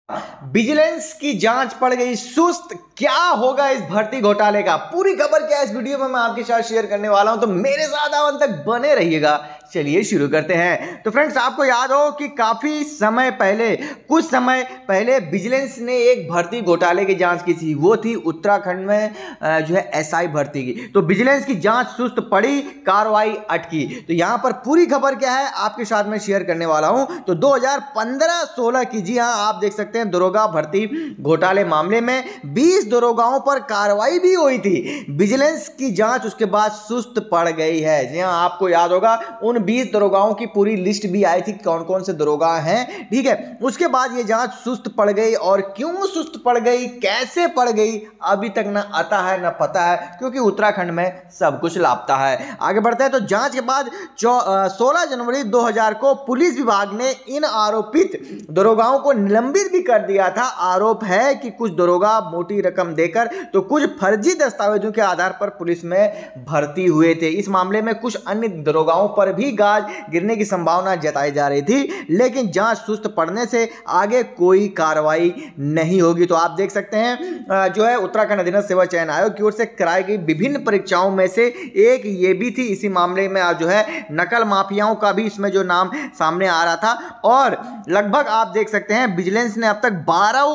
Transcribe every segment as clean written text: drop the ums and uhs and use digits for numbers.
Vigilance की जांच पड़ गई सुस्त। क्या होगा इस भर्ती घोटाले का, पूरी खबर क्या इस वीडियो में मैं आपके साथ शेयर करने वाला हूं, तो मेरे साथ अंत तक बने रहिएगा। चलिए शुरू करते हैं। तो फ्रेंड्स, आपको याद हो कि काफी समय पहले, कुछ समय पहले विजिलेंस ने एक भर्ती घोटाले की जांच की थी। वो थी उत्तराखंड में जो है एसआई भर्ती की। तो विजिलेंस की जांच सुस्त पड़ी, कार्रवाई अटकी। तो यहां पर पूरी खबर क्या है आपके साथ में शेयर करने वाला हूं। तो 2015-16 की, जी हां, आप देख सकते हैं, दरोगा भर्ती घोटाले मामले में 20 दरोगाओं पर कार्रवाई भी हुई थी। विजिलेंस की जांच उसके बाद सुस्त पड़ गई है। जी हां, आपको याद होगा उन 20 दरोगाओं की पूरी लिस्ट भी आई थी, कौन कौन से दरोगा हैं, ठीक है। उसके बाद ये जांच सुस्त पड़ गई, और क्यों सुस्त पड़ गई, कैसे पड़ गई, अभी तक ना आता है ना पता है, क्योंकि उत्तराखंड में सब कुछ लापता है। आगे बढ़ते हैं। तो जांच के बाद 16 जनवरी 2000 को पुलिस विभाग ने इन आरोपित दरोगाओं को निलंबित भी कर दिया था। आरोप है कि कुछ दरोगा मोटी रकम देकर तो कुछ फर्जी दस्तावेजों के आधार पर पुलिस में भर्ती हुए थे। इस मामले में कुछ अन्य दरोगाओं पर भी गाज गिरने की संभावना जताई जा रही थी, लेकिन जांच सुस्त पड़ने से आगे कोई कार्रवाई नहीं होगी। तो आप देख सकते हैं, जो है उत्तराखंड अधीनस्थ सेवा चयन आयोग की ओर से कराई गई विभिन्न परीक्षाओं में से एक ये भी थी। इसी मामले में जो है नकल माफियाओं का भी इसमें जो नाम सामने आ रहा था, और लगभग आप देख सकते हैं विजिलेंस ने अब तक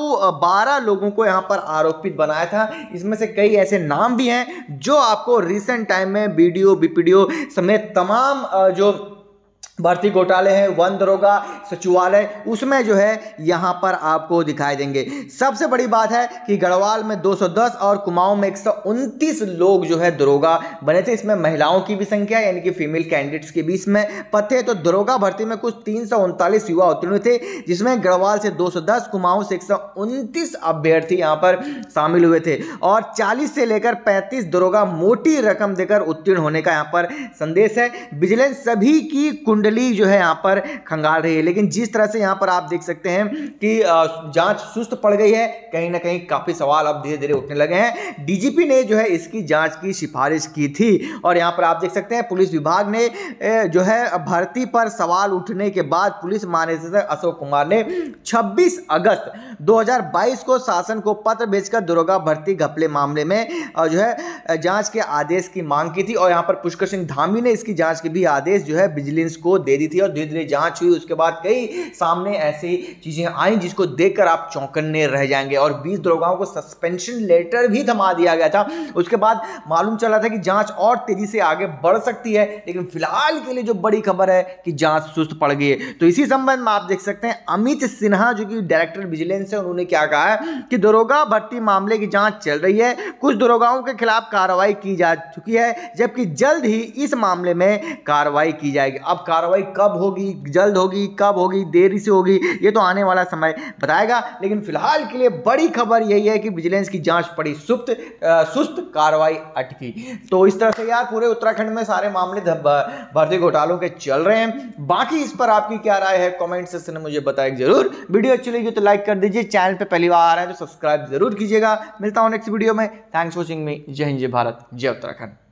12 लोगों को यहां पर आरोपित बनाया था। इसमें से कई ऐसे नाम भी हैं जो आपको रिसेंट टाइम में वीडियो बीपीडीओ समेत तमाम जो भर्ती घोटाले हैं, वन दरोगा सचिवालय, उसमें जो है यहां पर आपको दिखाई देंगे। सबसे बड़ी बात है कि गढ़वाल में 210 और कुमाऊं में 129 लोग जो है दरोगा बने थे। इसमें महिलाओं की भी संख्या, यानी कि फीमेल कैंडिडेट्स के भी इसमें पद थे। तो दरोगा भर्ती में कुछ 339 युवा उत्तीर्ण थे, जिसमें गढ़वाल से 210, कुमाऊं से 129 अभ्यर्थी यहां पर शामिल हुए थे, और 40 से लेकर 35 दरोगा मोटी रकम देकर उत्तीर्ण होने का यहां पर संदेश है। विजिलेंस सभी की कुंडली जो है यहां पर खंगाल रही है, लेकिन जिस तरह से यहां पर आप देख सकते हैं कि जांच सुस्त पड़ गई है, कहीं ना कहीं काफी सवाल अब धीरे धीरे उठने लगे हैं। डीजीपी ने जो है इसकी जांच की सिफारिश की थी, और यहां पर आप देख सकते हैं पुलिस विभाग ने जो है भर्ती पर सवाल उठने के बाद पुलिस महानिदेशक अशोक कुमार ने 26 अगस्त 2022 को शासन को पत्र भेजकर दरोगा भर्ती घपले मामले में जो है जांच के आदेश की मांग की थी, और यहां पर पुष्कर सिंह धामी ने इसकी जांच के भी आदेश जो है विजिलेंस को दे दी थी, और धीरे धीरे जांच हुई। उसके बाद कई सामने ऐसी चीजें आई जिसको देखकर आप चौंकन्ने रह जाएंगे, और 20 दरोगाओं को सस्पेंशन लेटर भी थमा दिया गया था। उसके बाद मालूम चला था कि जांच और तेजी से आगे बढ़ सकती है, लेकिन फिलहाल के लिए जो बड़ी खबर है कि जांच सुस्त पड़ गई है। तो इसी संबंध में आप देख सकते हैं अमित सिन्हा, जो कि डायरेक्टर विजिलेंस है, उन्होंने क्या कहा है कि दरोगा भर्ती मामले की जांच चल रही है, कुछ दरोगाओं के खिलाफ कार्रवाई की जा चुकी है, जबकि जल्द ही इस मामले में कार्रवाई की जाएगी। अब कार्रवाई कब होगी, जल्द होगी, कब होगी, देरी से होगी, ये तो आने वाला समय बताएगा, लेकिन फिलहाल के लिए बड़ी खबर यही है कि विजिलेंस की जांच पड़ी सुस्त, कार्रवाई अटकी। तो इस तरह से यार पूरे उत्तराखंड में सारे मामले भर्ती घोटालों के चल रहे हैं। बाकी इस पर आपकी क्या राय है, कमेंट सेक्शन में मुझे बताएं जरूर। वीडियो अच्छी लगी तो लाइक कर दीजिए, चैनल पे पहली बार आ रहे हैं तो सब्सक्राइब जरूर कीजिएगा। मिलता हूं नेक्स्ट वीडियो में। Thanks for watching me. जय हिंद, जय भारत, जय उत्तराखंड।